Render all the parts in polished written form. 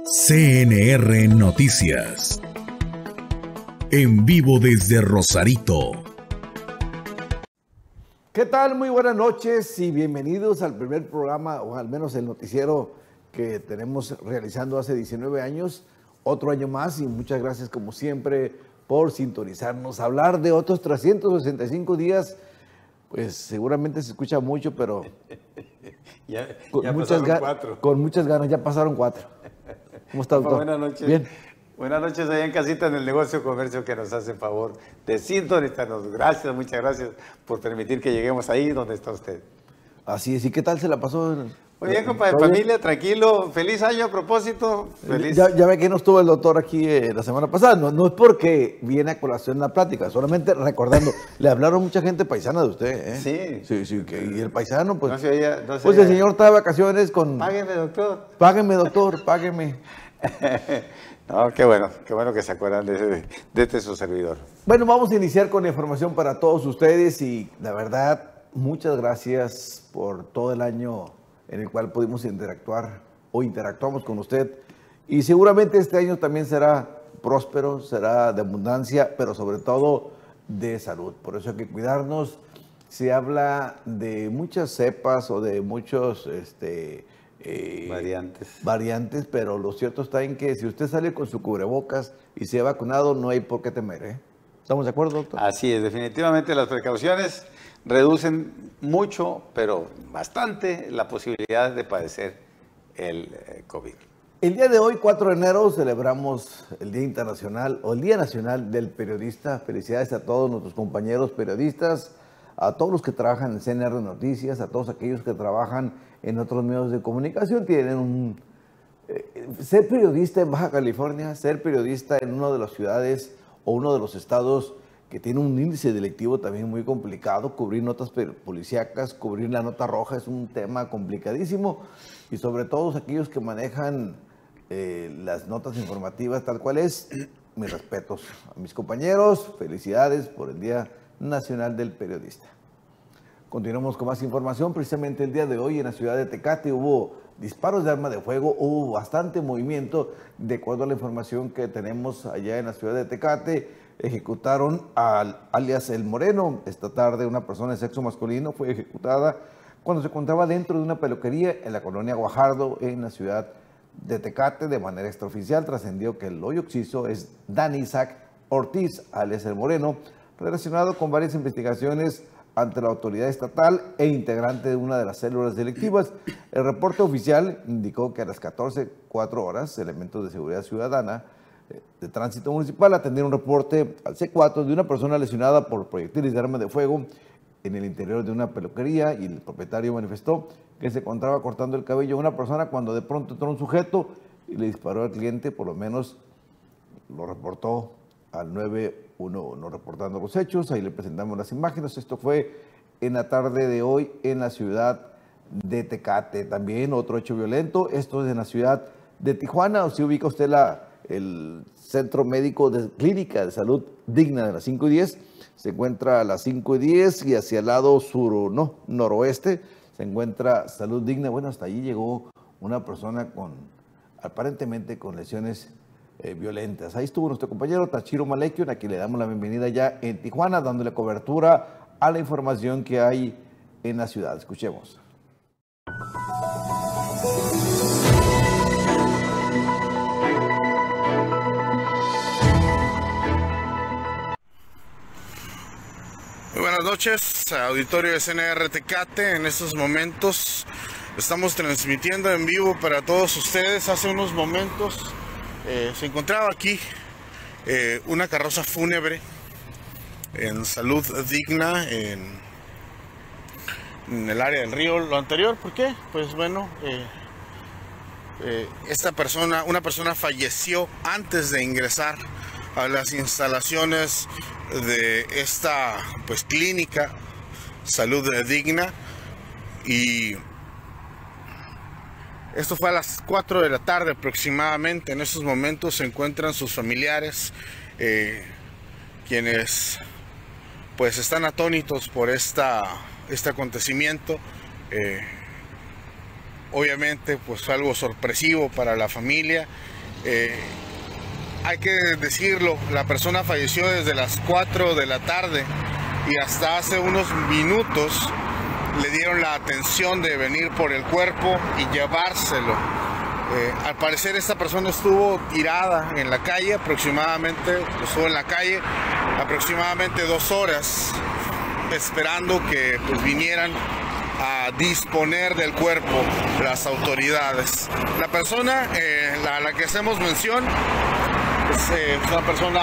CNR Noticias. En vivo desde Rosarito. ¿Qué tal? Muy buenas noches y bienvenidos al primer programa, o al menos el noticiero que tenemos realizando hace 19 años, otro año más, y muchas gracias como siempre por sintonizarnos. Hablar de otros 365 días, pues seguramente se escucha mucho, pero ya pasaron 4. Con muchas ganas, ya pasaron 4. ¿Cómo está, doctor? Buenas noches. Bien. Buenas noches allá en casita, en el negocio comercio que nos hace favor de sintonizarnos. Gracias, muchas gracias por permitir que lleguemos ahí donde está usted. Así es, ¿y qué tal se la pasó? Muy bien, compadre, familia, tranquilo, feliz año a propósito. Feliz. Ya ve que no estuvo el doctor aquí la semana pasada, no es porque viene a colación la plática, solamente recordando, le hablaron mucha gente paisana de usted, ¿eh? Sí, y el paisano, pues, pues el señor está de vacaciones con... Págueme, doctor. Págueme, doctor, págueme. No, qué bueno que se acuerdan de este su servidor. Bueno, vamos a iniciar con la información para todos ustedes y la verdad, muchas gracias por todo el año en el cual pudimos interactuar o interactuamos con usted. Y seguramente este año también será próspero, será de abundancia, pero sobre todo de salud. Por eso hay que cuidarnos. Se habla de muchas cepas o de muchos variantes, pero lo cierto está en que si usted sale con su cubrebocas y se ha vacunado, no hay por qué temer, ¿eh? ¿Estamos de acuerdo, doctor? Así es, definitivamente las precauciones reducen mucho, pero bastante, la posibilidad de padecer el COVID. El día de hoy, 4 de enero, celebramos el Día Internacional o el Día Nacional del Periodista. Felicidades a todos nuestros compañeros periodistas, a todos los que trabajan en CNR Noticias, a todos aquellos que trabajan en otros medios de comunicación. Ser periodista en Baja California, ser periodista en una de las ciudades o uno de los estados que tiene un índice delictivo también muy complicado, cubrir notas policíacas, cubrir la nota roja es un tema complicadísimo, y sobre todo aquellos que manejan las notas informativas tal cual es. Mis respetos a mis compañeros, felicidades por el Día Nacional del Periodista. Continuamos con más información. Precisamente el día de hoy en la ciudad de Tecate hubo disparos de arma de fuego, hubo bastante movimiento. De acuerdo a la información que tenemos allá en la ciudad de Tecate, ejecutaron al alias El Moreno. Esta tarde una persona de sexo masculino fue ejecutada cuando se encontraba dentro de una peluquería en la colonia Guajardo, en la ciudad de Tecate. De manera extraoficial trascendió que el hoyo occiso es Dani Isaac Ortiz, alias El Moreno, relacionado con varias investigaciones ante la autoridad estatal e integrante de una de las células delictivas. El reporte oficial indicó que a las 14:04 elementos de seguridad ciudadana de tránsito municipal atendieron un reporte al C4 de una persona lesionada por proyectiles de arma de fuego en el interior de una peluquería, y el propietario manifestó que se encontraba cortando el cabello a una persona cuando de pronto entró un sujeto y le disparó al cliente. Por lo menos lo reportó al 911, reportando los hechos. Ahí le presentamos las imágenes. Esto fue en la tarde de hoy en la ciudad de Tecate. También otro hecho violento, esto es en la ciudad de Tijuana. ¿O si ubica usted el Centro Médico de Clínica de Salud Digna de las 5:10? Se encuentra a las 5:10 y hacia el lado noroeste se encuentra Salud Digna. Bueno, hasta allí llegó una persona aparentemente con lesiones violentas. Ahí estuvo nuestro compañero Tachiro Malekion, a quien le damos la bienvenida ya en Tijuana, dándole cobertura a la información que hay en la ciudad. Escuchemos. Muy buenas noches, auditorio de CNR Tecate. En estos momentos estamos transmitiendo en vivo para todos ustedes. Hace unos momentos se encontraba aquí una carroza fúnebre en Salud Digna, en el área del río. Lo anterior, ¿por qué? Pues bueno, una persona falleció antes de ingresar a las instalaciones de esta clínica Salud Digna, y esto fue a las 4 de la tarde aproximadamente. En estos momentos se encuentran sus familiares, quienes están atónitos por este acontecimiento. Obviamente fue algo sorpresivo para la familia, Hay que decirlo, la persona falleció desde las 4 de la tarde y hasta hace unos minutos le dieron la atención de venir por el cuerpo y llevárselo. Al parecer esta persona estuvo tirada en la calle, aproximadamente 2 horas, esperando que pues, vinieran a disponer del cuerpo las autoridades. La persona a la que hacemos mención es una persona,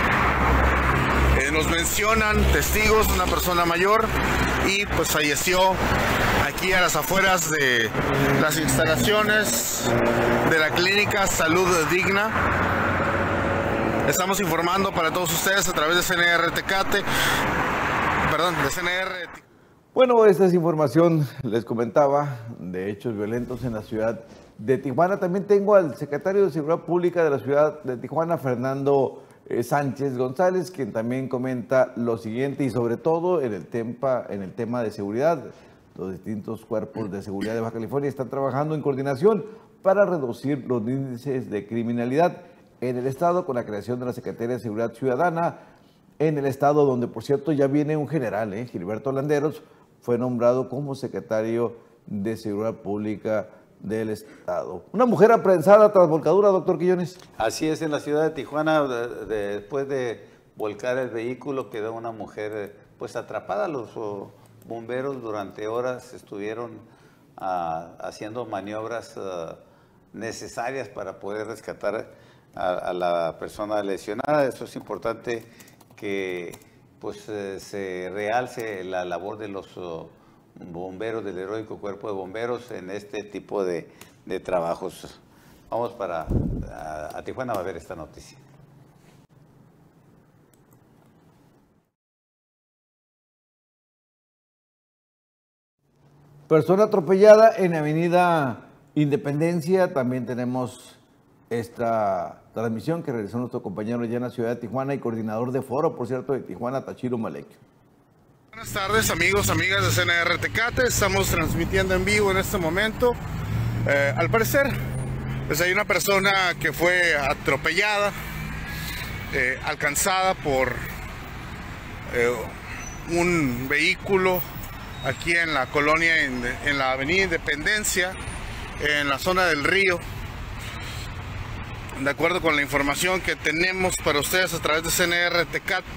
nos mencionan testigos, una persona mayor, y pues falleció aquí a las afueras de las instalaciones de la clínica Salud Digna. Estamos informando para todos ustedes a través de CNR Tecate, de CNR. Bueno, esta es información, les comentaba, de hechos violentos en la ciudad de Tijuana. También tengo al secretario de Seguridad Pública de la ciudad de Tijuana, Fernando Sánchez González, quien también comenta lo siguiente y sobre todo en el tema de seguridad. Los distintos cuerpos de seguridad de Baja California están trabajando en coordinación para reducir los índices de criminalidad en el estado con la creación de la Secretaría de Seguridad Ciudadana en el estado, donde por cierto ya viene un general, Gilberto Landeros, fue nombrado como secretario de Seguridad Pública del estado. Una mujer apresada tras volcadura, doctor Quillones. Así es, en la ciudad de Tijuana, después de volcar el vehículo, quedó una mujer pues atrapada. Los bomberos durante horas estuvieron haciendo maniobras necesarias para poder rescatar a la persona lesionada. Eso es importante que pues se realce la labor de los bomberos, del heroico cuerpo de bomberos en este tipo de trabajos. Vamos a Tijuana a ver esta noticia. Persona atropellada en Avenida Independencia. También tenemos esta transmisión que realizó nuestro compañero ya en la ciudad de Tijuana y coordinador de foro, por cierto, de Tijuana, Tachiro Malequio. Buenas tardes, amigos, amigas de CNR Tecate. Estamos transmitiendo en vivo en este momento. Al parecer, pues hay una persona que fue atropellada, alcanzada por un vehículo aquí en la colonia, en la avenida Independencia, en la zona del Río. De acuerdo con la información que tenemos para ustedes a través de CNR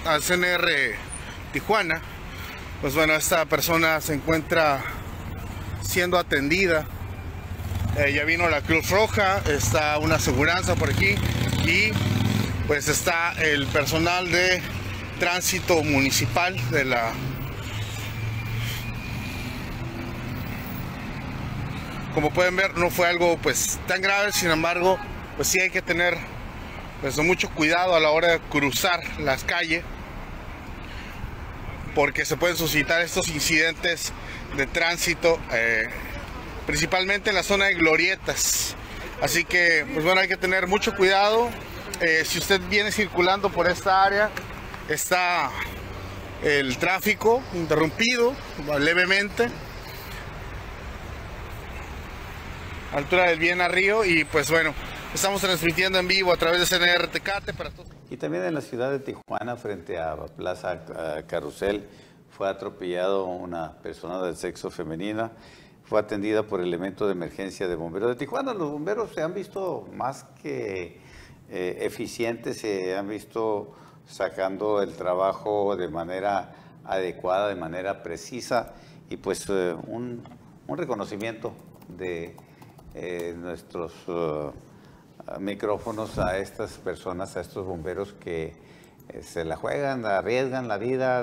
Tijuana, pues bueno, esta persona se encuentra siendo atendida. Ya vino la Cruz Roja, está una aseguranza por aquí y pues está el personal de tránsito municipal de la... Como pueden ver, no fue algo pues tan grave, sin embargo, pues sí hay que tener pues mucho cuidado a la hora de cruzar las calles, porque se pueden suscitar estos incidentes de tránsito, principalmente en la zona de glorietas. Así que, pues bueno, hay que tener mucho cuidado. Si usted viene circulando por esta área, está el tráfico interrumpido levemente, altura del Viena Río, y pues bueno, estamos transmitiendo en vivo a través de CNR Tecate para todos. Y también en la ciudad de Tijuana, frente a Plaza Carrusel, fue atropellado una persona del sexo femenina. Fue atendida por elementos de emergencia de bomberos de Tijuana. Los bomberos se han visto más que eficientes, se han visto sacando el trabajo de manera adecuada, de manera precisa, y pues un reconocimiento de nuestros micrófonos a estas personas, a estos bomberos que se la juegan, arriesgan la vida,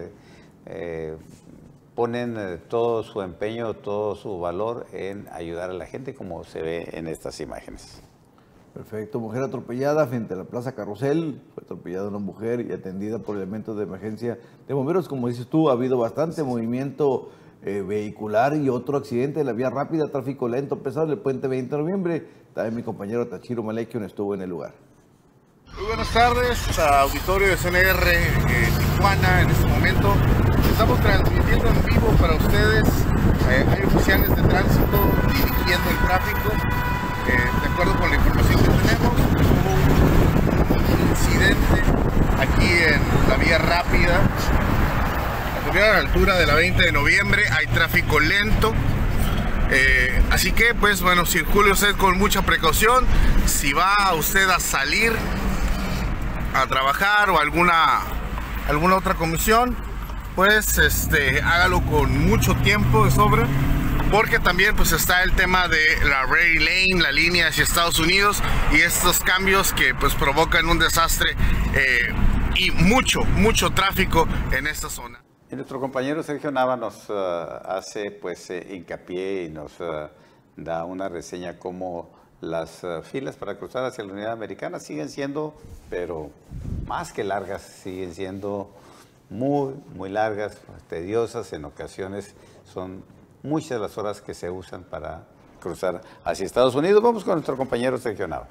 ponen todo su empeño, todo su valor en ayudar a la gente, como se ve en estas imágenes. Perfecto. Mujer atropellada frente a la Plaza Carrusel. Fue atropellada una mujer y atendida por elementos de emergencia de bomberos. Como dices tú, ha habido bastante movimiento vehicular y otro accidente en la vía rápida, tráfico lento, pesado, el puente 20 de noviembre. También mi compañero Tachiro Malequio estuvo en el lugar. Muy buenas tardes, auditorio de CNR Tijuana. En este momento estamos transmitiendo en vivo para ustedes. Hay oficiales de tránsito dirigiendo el tráfico. De acuerdo con la información que tenemos, a la altura de la 20 de noviembre, hay tráfico lento. Así que, pues bueno, circule usted con mucha precaución. Si va usted a salir a trabajar o alguna otra comisión, pues hágalo con mucho tiempo de sobra, porque también pues está el tema de la Ray Lane, la línea hacia Estados Unidos, y estos cambios que pues provocan un desastre y mucho tráfico en esta zona. Y nuestro compañero Sergio Nava nos hace pues hincapié y nos da una reseña como las filas para cruzar hacia la Unidad Americana siguen siendo, pero más que largas, siguen siendo muy largas, tediosas. En ocasiones son muchas las horas que se usan para cruzar hacia Estados Unidos. Vamos con nuestro compañero Sergio Nava.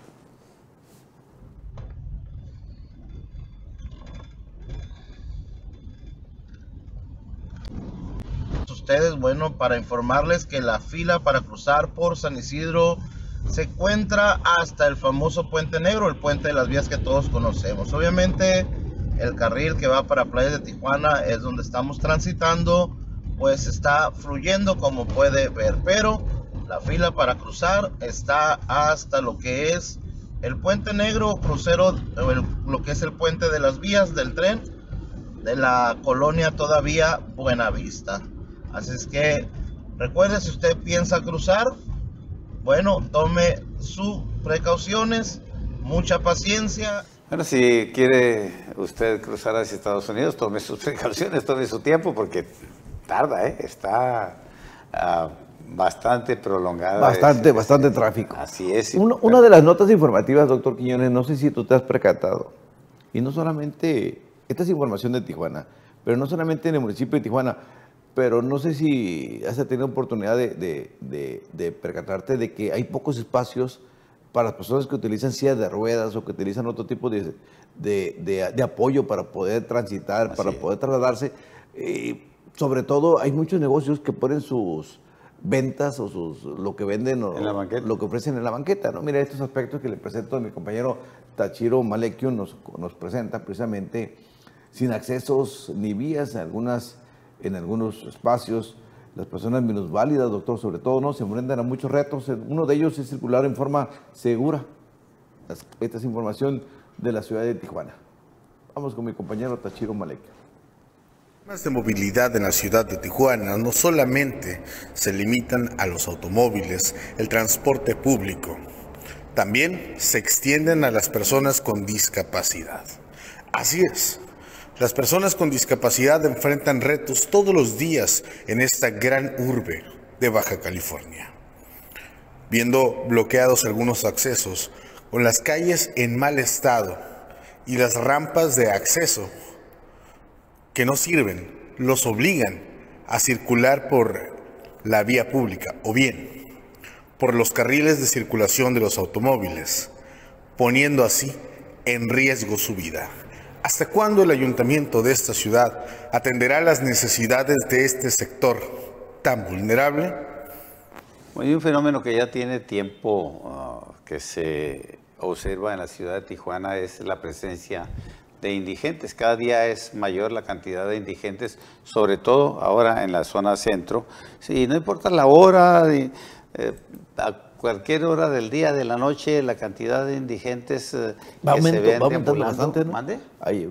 Ustedes, bueno, para informarles que la fila para cruzar por San Isidro se encuentra hasta el famoso Puente Negro, el puente de las vías que todos conocemos. Obviamente el carril que va para Playas de Tijuana es donde estamos transitando, pues está fluyendo como puede ver, pero la fila para cruzar está hasta lo que es el Puente Negro, crucero, lo que es el puente de las vías del tren de la colonia todavía Buenavista. Así es que recuerde, si usted piensa cruzar, bueno, tome sus precauciones, mucha paciencia. Bueno, si quiere usted cruzar hacia Estados Unidos, tome sus precauciones, tome su tiempo, porque tarda, está bastante prolongada. Bastante tráfico. Así es. Una de las notas informativas, doctor Quiñones, no sé si tú te has percatado, y no solamente, esta es información de Tijuana, pero no solamente en el municipio de Tijuana, pero no sé si has tenido oportunidad de percatarte de que hay pocos espacios para las personas que utilizan sillas de ruedas o que utilizan otro tipo de apoyo para poder transitar, para poder trasladarse. Sobre todo hay muchos negocios que ponen sus ventas o lo que venden o lo que ofrecen en la banqueta, ¿no? Mira, estos aspectos que le presento a mi compañero Tachiro Malekiu nos presenta precisamente sin accesos ni vías en algunos espacios. Las personas minusválidas, doctor, sobre todo, ¿no?, se enfrentan a muchos retos. Uno de ellos es circular en forma segura. Esta es información de la ciudad de Tijuana. Vamos con mi compañero Tachiro Malekiu. Las de movilidad en la ciudad de Tijuana no solamente se limitan a los automóviles, el transporte público, también se extienden a las personas con discapacidad. Así es. Las personas con discapacidad enfrentan retos todos los días en esta gran urbe de Baja California, viendo bloqueados algunos accesos, con las calles en mal estado y las rampas de acceso que no sirven, los obligan a circular por la vía pública o bien por los carriles de circulación de los automóviles, poniendo así en riesgo su vida. ¿Hasta cuándo el ayuntamiento de esta ciudad atenderá las necesidades de este sector tan vulnerable? Hay un fenómeno que ya tiene tiempo que se observa en la ciudad de Tijuana, es la presencia de indigentes. Cada día es mayor la cantidad de indigentes, sobre todo ahora en la zona centro. Sí, no importa la hora, a cualquier hora del día, de la noche, la cantidad de indigentes que se ven aumentando bastante, ¿no? ¿Mande? Hay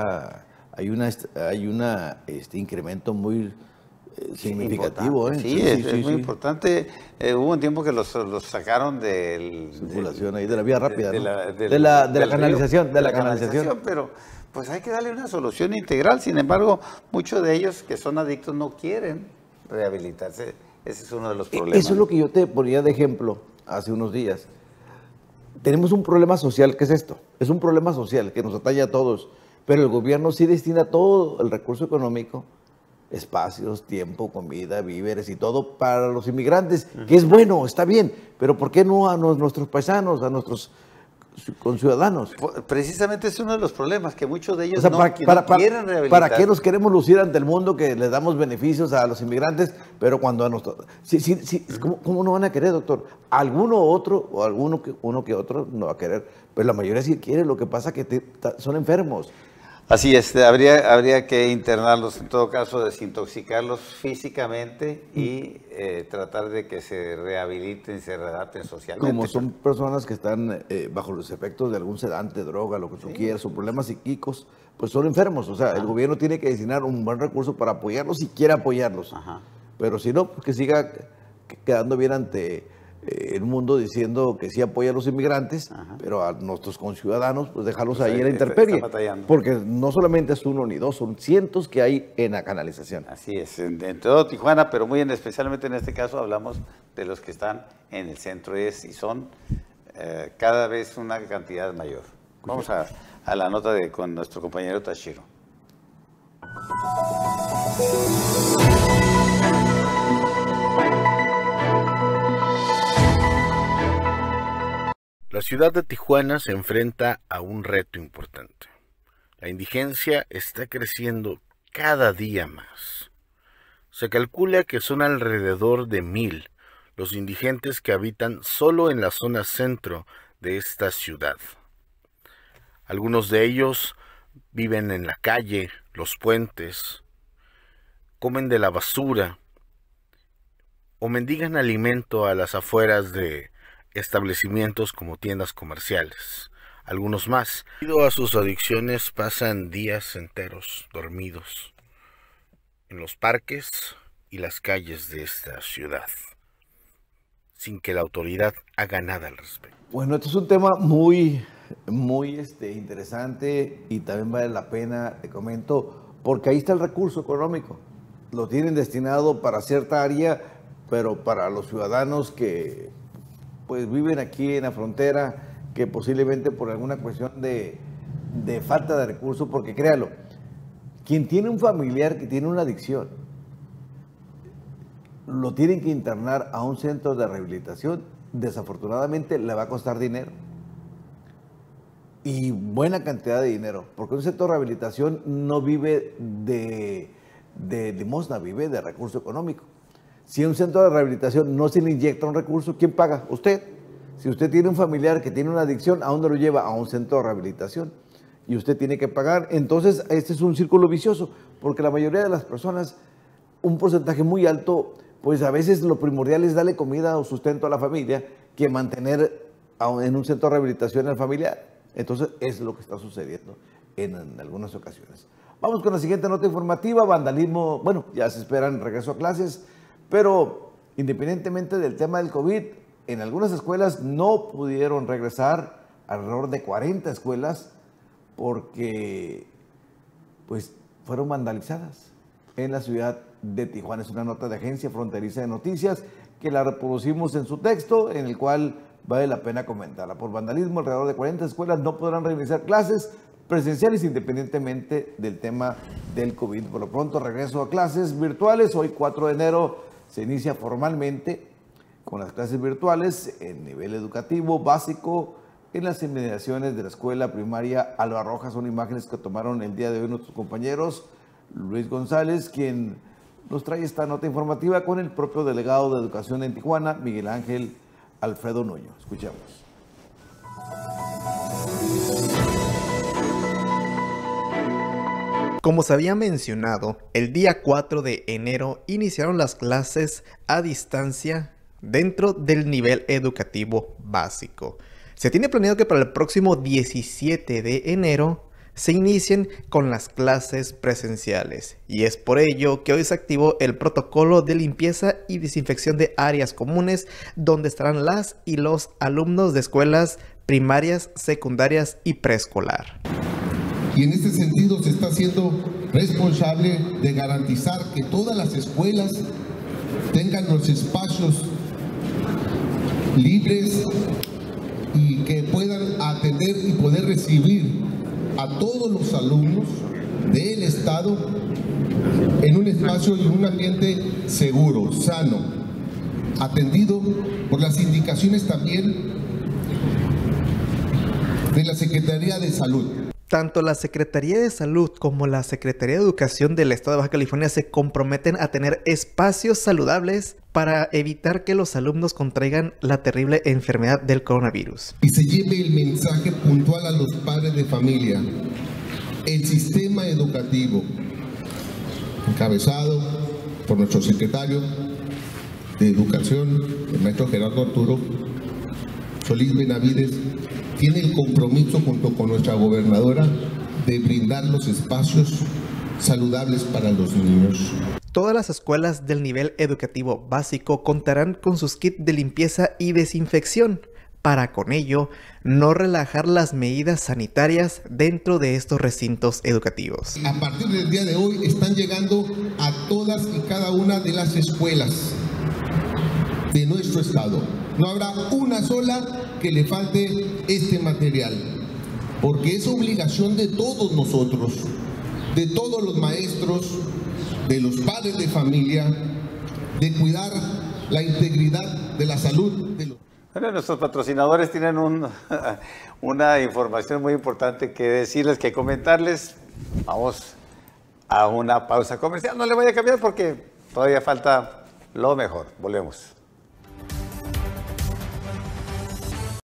un incremento muy significativo. Sí, es muy importante. Hubo un tiempo que los sacaron de circulación ahí de la vía rápida, de ¿no? la canalización, pero pues hay que darle una solución integral. Sin embargo, muchos de ellos que son adictos no quieren rehabilitarse. Ese es uno de los problemas. Eso es lo que yo te ponía de ejemplo hace unos días. Tenemos un problema social, ¿qué es esto? Es un problema social que nos atañe a todos, pero el gobierno sí destina todo el recurso económico, espacios, tiempo, comida, víveres y todo para los inmigrantes, que es bueno, está bien, pero ¿por qué no a nuestros paisanos, a nuestros conciudadanos? Precisamente es uno de los problemas, que muchos de ellos no quieren rehabilitar. ¿Para qué nos queremos lucir ante el mundo que les damos beneficios a los inmigrantes, pero cuando a nosotros... ¿Cómo no van a querer, doctor? Alguno otro, o uno que otro no va a querer, pero la mayoría sí quiere. Lo que pasa es que son enfermos. Así es, habría que internarlos, en todo caso, desintoxicarlos físicamente y tratar de que se rehabiliten, se readapten socialmente. Como son personas que están bajo los efectos de algún sedante, droga, lo que tú quieras, o problemas psíquicos, pues son enfermos. O sea, el gobierno tiene que destinar un buen recurso para apoyarlos si quiere apoyarlos. Ajá. Pero si no, pues que siga quedando bien ante el mundo diciendo que sí apoya a los inmigrantes, pero a nuestros conciudadanos, pues dejarlos ahí en la intemperie. Porque no solamente es uno ni dos, son cientos que hay en la canalización. Así es, en todo Tijuana, pero muy especialmente en este caso hablamos de los que están en el centro y son cada vez una cantidad mayor. Vamos a la nota con nuestro compañero Tashiro. La ciudad de Tijuana se enfrenta a un reto importante. La indigencia está creciendo cada día más. Se calcula que son alrededor de 1,000 los indigentes que habitan solo en la zona centro de esta ciudad. Algunos de ellos viven en la calle, los puentes, comen de la basura o mendigan alimento a las afueras de establecimientos como tiendas comerciales. Algunos más, debido a sus adicciones, pasan días enteros dormidos en los parques y las calles de esta ciudad, sin que la autoridad haga nada al respecto. Bueno, este es un tema muy interesante y también vale la pena, te comento, porque ahí está el recurso económico. Lo tienen destinado para cierta área, pero para los ciudadanos que pues viven aquí en la frontera, que posiblemente por alguna cuestión de falta de recursos, porque créalo, quien tiene un familiar que tiene una adicción, lo tienen que internar a un centro de rehabilitación, desafortunadamente le va a costar dinero. Y buena cantidad de dinero, porque un centro de rehabilitación no vive de limosna, vive de recurso económico. Si a un centro de rehabilitación no se le inyecta un recurso, ¿quién paga? Usted. Si usted tiene un familiar que tiene una adicción, ¿a dónde lo lleva? A un centro de rehabilitación. Y usted tiene que pagar. Entonces, este es un círculo vicioso, porque la mayoría de las personas, un porcentaje muy alto, pues a veces lo primordial es darle comida o sustento a la familia que mantener en un centro de rehabilitación al familiar. Entonces, es lo que está sucediendo en algunas ocasiones. Vamos con la siguiente nota informativa. Vandalismo, bueno, ya se esperan regreso a clases, pero independientemente del tema del COVID, en algunas escuelas no pudieron regresar, alrededor de 40 escuelas, porque pues fueron vandalizadas en la ciudad de Tijuana. Es una nota de Agencia Fronteriza de Noticias que la reproducimos en su texto, en el cual vale la pena comentarla. Por vandalismo, alrededor de 40 escuelas no podrán realizar clases presenciales independientemente del tema del COVID. Por lo pronto, regreso a clases virtuales. Hoy, 4 de enero, se inicia formalmente con las clases virtuales en nivel educativo básico en las inmediaciones de la escuela primaria Alba Roja. Son imágenes que tomaron el día de hoy nuestros compañeros Luis González, quien nos trae esta nota informativa con el propio delegado de Educación en Tijuana, Miguel Ángel Alfredo Nuño. Escuchamos. Como se había mencionado, el día 4 de enero iniciaron las clases a distancia dentro del nivel educativo básico. Se tiene planeado que para el próximo 17 de enero se inicien con las clases presenciales, y es por ello que hoy se activó el protocolo de limpieza y desinfección de áreas comunes donde estarán las y los alumnos de escuelas primarias, secundarias y preescolar. Y en este sentido se está siendo responsable de garantizar que todas las escuelas tengan los espacios libres y que puedan atender y poder recibir a todos los alumnos del estado en un espacio y un ambiente seguro, sano, atendido por las indicaciones también de la Secretaría de Salud. Tanto la Secretaría de Salud como la Secretaría de Educación del Estado de Baja California se comprometen a tener espacios saludables para evitar que los alumnos contraigan la terrible enfermedad del coronavirus. Y se lleve el mensaje puntual a los padres de familia el sistema educativo, encabezado por nuestro secretario de Educación, el maestro Gerardo Arturo Solís Benavides, tiene el compromiso junto con nuestra gobernadora de brindar los espacios saludables para los niños. Todas las escuelas del nivel educativo básico contarán con sus kits de limpieza y desinfección, para con ello no relajar las medidas sanitarias dentro de estos recintos educativos. A partir del día de hoy están llegando a todas y cada una de las escuelas de nuestro estado. No habrá una sola que le falte este material, porque es obligación de todos nosotros, de todos los maestros, de los padres de familia, de cuidar la integridad de la salud de los... Bueno, nuestros patrocinadores tienen una información muy importante que decirles, que comentarles. Vamos a una pausa comercial. No le voy a cambiar porque todavía falta lo mejor. Volvemos.